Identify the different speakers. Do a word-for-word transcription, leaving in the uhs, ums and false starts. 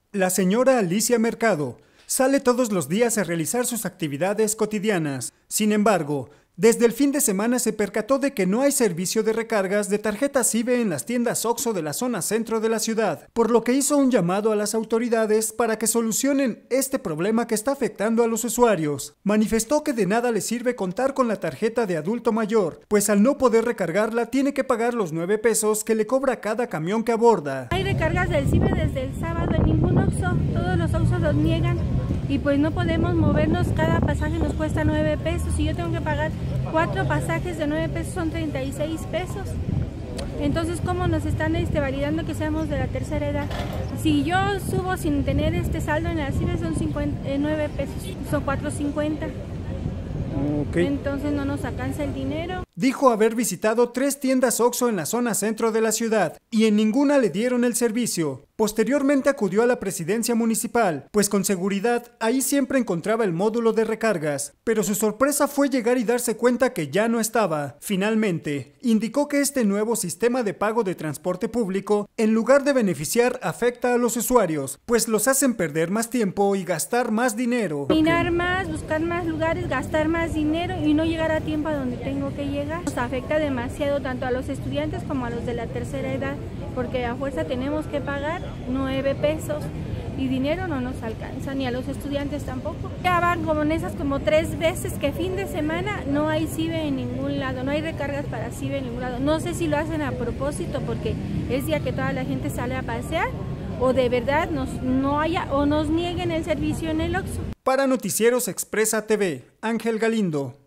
Speaker 1: La señora Alicia Mercado sale todos los días a realizar sus actividades cotidianas. Sin embargo, desde el fin de semana se percató de que no hay servicio de recargas de tarjetas I B E en las tiendas OXXO de la zona centro de la ciudad, por lo que hizo un llamado a las autoridades para que solucionen este problema que está afectando a los usuarios. Manifestó que de nada le sirve contar con la tarjeta de adulto mayor, pues al no poder recargarla tiene que pagar los nueve pesos que le cobra cada camión que aborda.
Speaker 2: Hay recargas del C I B E desde el sábado en ningún OXXO, todos los OXXO los niegan. Y pues no podemos movernos, cada pasaje nos cuesta nueve pesos y yo tengo que pagar cuatro pasajes de nueve pesos, son treinta y seis pesos. Entonces, ¿cómo nos están este, validando que seamos de la tercera edad? Si yo subo sin tener este saldo en la C I B E son cincuenta, eh, nueve pesos, son cuatro cincuenta. Okay. Entonces no nos alcanza el dinero.
Speaker 1: Dijo haber visitado tres tiendas OXXO en la zona centro de la ciudad y en ninguna le dieron el servicio. Posteriormente acudió a la presidencia municipal, pues con seguridad ahí siempre encontraba el módulo de recargas, pero su sorpresa fue llegar y darse cuenta que ya no estaba. Finalmente, indicó que este nuevo sistema de pago de transporte público, en lugar de beneficiar, afecta a los usuarios, pues los hacen perder más tiempo y gastar más dinero.
Speaker 2: Caminar más, buscar más lugares, gastar más dinero y no llegar a tiempo a donde tengo que llegar. Nos afecta demasiado tanto a los estudiantes como a los de la tercera edad, porque a fuerza tenemos que pagar nueve pesos y dinero no nos alcanza, ni a los estudiantes tampoco. Ya van como en esas como tres veces que fin de semana no hay C I B E en ningún lado, no hay recargas para C I B E en ningún lado. No sé si lo hacen a propósito porque es día que toda la gente sale a pasear o de verdad nos, no haya o nos nieguen el servicio en el OXXO.
Speaker 1: Para Noticieros Expresa T V, Ángel Galindo.